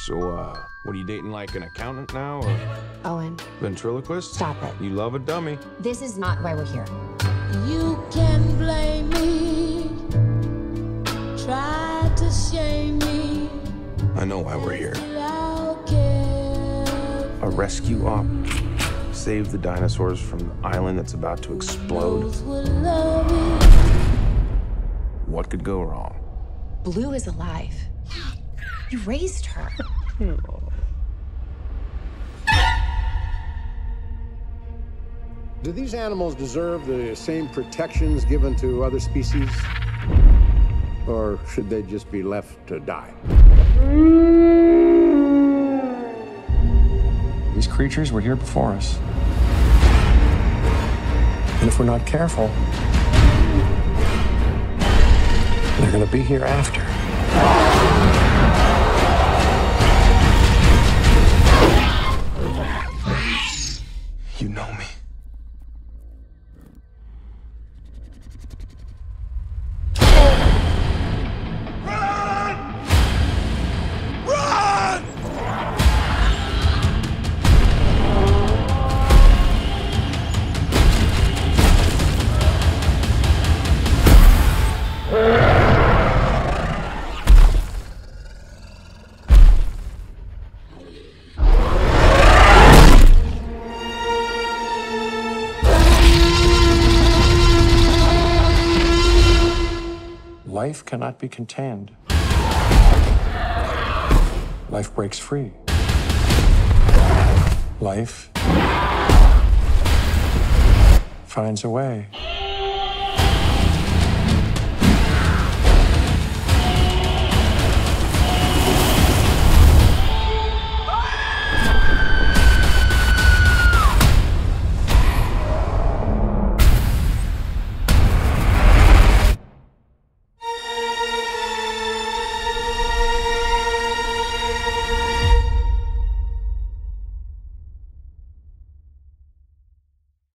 So, what are you dating, like an accountant now, or Owen, ventriloquist? stop it. You love a dummy. This is not why we're here. You can blame me, try to shame me. I know why we're here. I'll care. A rescue op. Save the dinosaurs from the island that's about to explode. Those will love me. What could go wrong? Blue is alive. You raised her. Do these animals deserve the same protections given to other species? Or should they just be left to die? These creatures were here before us. And if we're not careful, they're gonna be here after. You know me. Life cannot be contained. Life breaks free. Life finds a way.